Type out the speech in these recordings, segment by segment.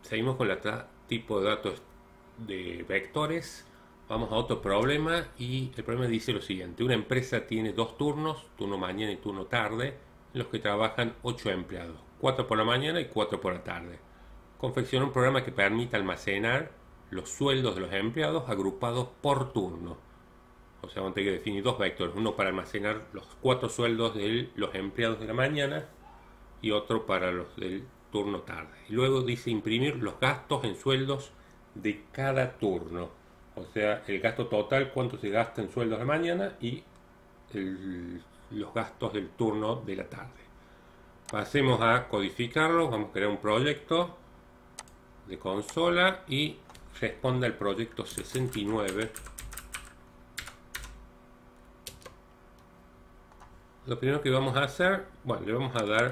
Seguimos con la tipo de datos de vectores. Vamos a otro problema y el problema dice lo siguiente. Una empresa tiene dos turnos, turno mañana y turno tarde, en los que trabajan 8 empleados, 4 por la mañana y 4 por la tarde. Confecciona un programa que permite almacenar los sueldos de los empleados agrupados por turno. O sea, vamos a tener que definir dos vectores, uno para almacenar los 4 sueldos de los empleados de la mañana y otro para los del turno tarde. Y luego dice imprimir los gastos en sueldos de cada turno. O sea, el gasto total, cuánto se gasta en sueldos de mañana y los gastos del turno de la tarde. Pasemos a codificarlo. Vamos a crear un proyecto de consola y responda al proyecto 69. Lo primero que vamos a hacer, bueno, le vamos a dar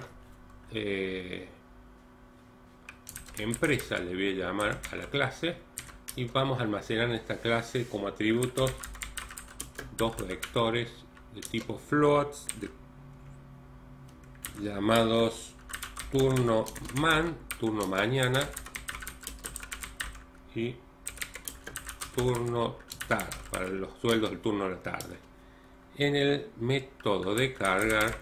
empresa, le voy a llamar a la clase, y vamos a almacenar en esta clase como atributos dos vectores de tipo floats llamados turno man, turno mañana, y turno tarde, para los sueldos del turno de la tarde. En el método de cargar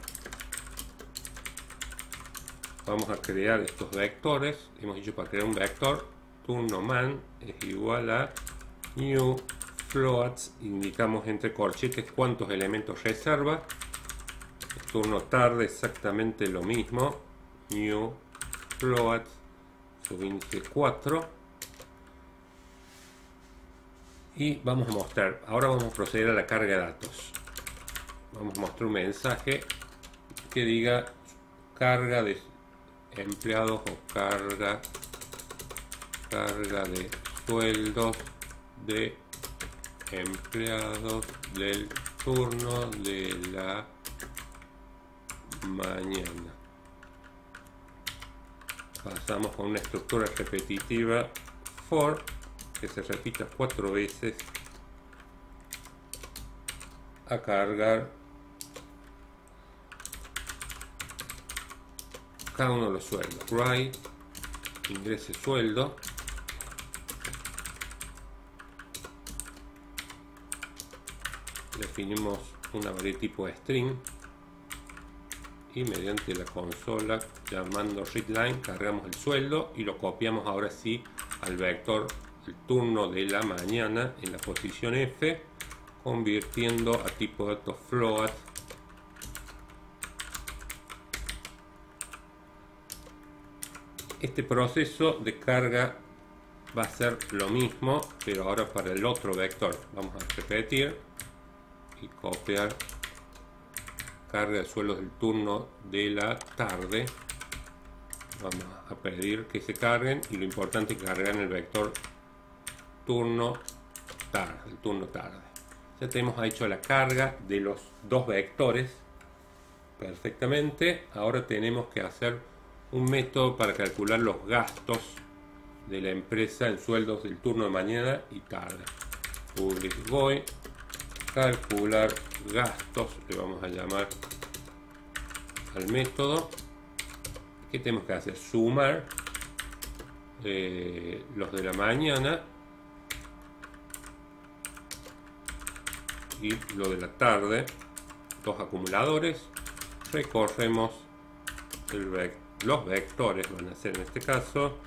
vamos a crear estos vectores. Hemos dicho para crear un vector, turno man es igual a new floats, indicamos entre corchetes cuántos elementos reserva. Turno tarde exactamente lo mismo, new floats subíndice 4. Y vamos a mostrar, ahora vamos a proceder a la carga de datos. Vamos a mostrar un mensaje que diga carga de empleados o carga de sueldos de empleados del turno de la mañana. Pasamos con una estructura repetitiva for que se repita 4 veces a cargar cada uno de los sueldos. Write ingrese sueldo, definimos una variable tipo string y mediante la consola llamando readline cargamos el sueldo y lo copiamos ahora sí al vector el turno de la mañana en la posición F, convirtiendo a tipo de datos float este proceso de carga. Va a ser lo mismo, pero ahora para el otro vector. Vamos a repetir y copiar carga de sueldos del turno de la tarde. Vamos a pedir que se carguen y lo importante es cargar en el vector turno tarde, el turno tarde. Ya tenemos hecho la carga de los dos vectores perfectamente. Ahora tenemos que hacer un método para calcular los gastos de la empresa en sueldos del turno de mañana y tarde. Public void calcular gastos, le vamos a llamar al método. ¿Qué tenemos que hacer? Sumar los de la mañana y lo de la tarde, dos acumuladores. Recorremos los vectores, van a ser en este caso,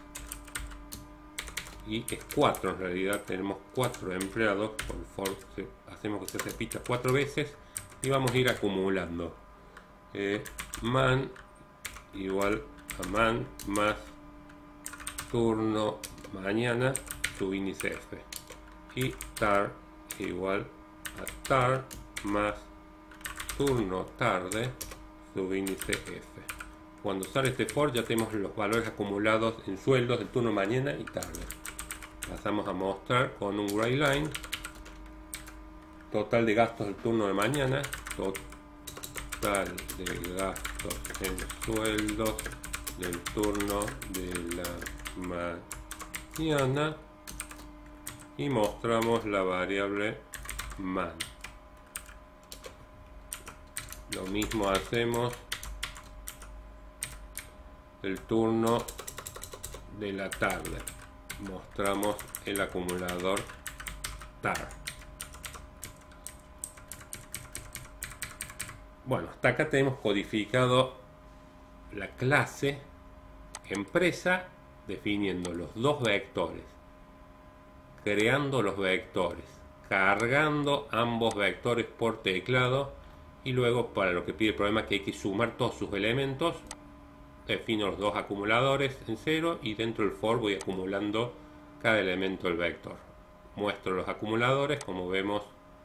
y es 4 en realidad, tenemos 4 empleados, por for hacemos que se repita 4 veces y vamos a ir acumulando. Man igual a man más turno mañana subíndice F y tar igual a tar más turno tarde subíndice F. Cuando sale este for ya tenemos los valores acumulados en sueldos del turno mañana y tarde. Pasamos a mostrar con un gray line total de gastos del turno de mañana, total de gastos en sueldos del turno de la mañana y mostramos la variable man. Lo mismo hacemos el turno de la tarde. Mostramos el acumulador TAR. Bueno, hasta acá tenemos codificado la clase empresa, definiendo los dos vectores, creando los vectores, cargando ambos vectores por teclado, y luego para lo que pide el programa, que hay que sumar todos sus elementos, defino los dos acumuladores en 0 y dentro del for voy acumulando cada elemento del vector. Muestro los acumuladores, como vemos.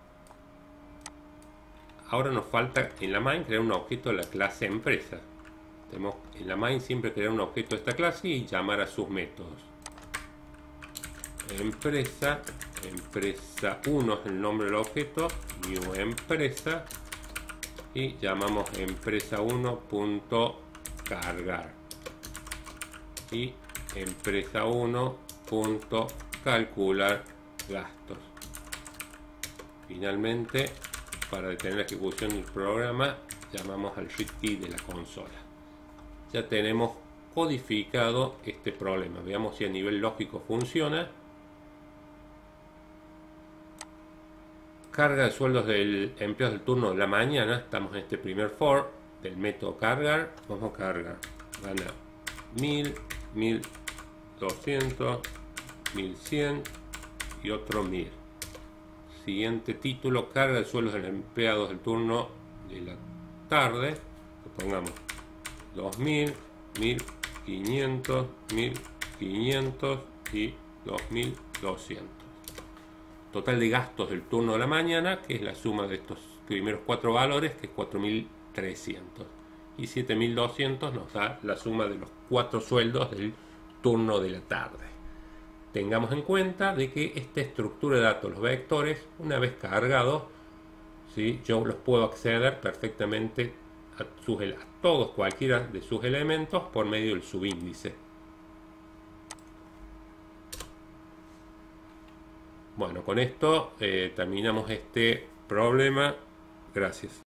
Ahora nos falta en la main crear un objeto de la clase empresa. Tenemos en la main siempre crear un objeto de esta clase y llamar a sus métodos. Empresa 1 es el nombre del objeto, new empresa, y llamamos empresa1.cargar y empresa1.calcular gastos. Finalmente, para detener la ejecución del programa, llamamos al read key de la consola. Ya tenemos codificado este problema. Veamos si a nivel lógico funciona. Carga de sueldos del empleado del turno de la mañana. Estamos en este primer for del método cargar. Vamos a cargar. Gana 1000, 1200, 1100 y otro 1000. Siguiente título: carga de sueldos de los empleados del turno de la tarde. Lo pongamos 2000, 1500, 1500 y 2200. Total de gastos del turno de la mañana, que es la suma de estos primeros 4 valores, que es 4300. Y 7200 nos da la suma de los 4 sueldos del turno de la tarde. Tengamos en cuenta de que esta estructura de datos, los vectores, una vez cargados, ¿sí?, yo los puedo acceder perfectamente a todos, cualquiera de sus elementos, por medio del subíndice. Bueno, con esto terminamos este problema. Gracias.